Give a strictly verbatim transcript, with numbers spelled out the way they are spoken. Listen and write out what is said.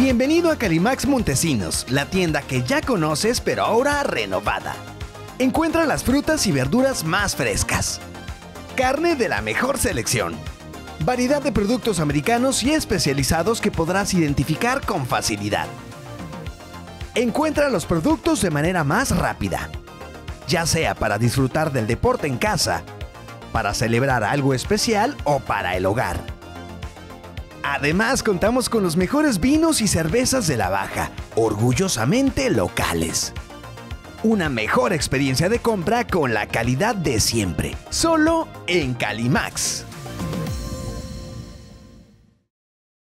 Bienvenido a Calimax Montesinos, la tienda que ya conoces pero ahora renovada. Encuentra las frutas y verduras más frescas, carne de la mejor selección, variedad de productos americanos y especializados que podrás identificar con facilidad. Encuentra los productos de manera más rápida, ya sea para disfrutar del deporte en casa, para celebrar algo especial o para el hogar. Además, contamos con los mejores vinos y cervezas de la Baja, orgullosamente locales. Una mejor experiencia de compra con la calidad de siempre, solo en Calimax.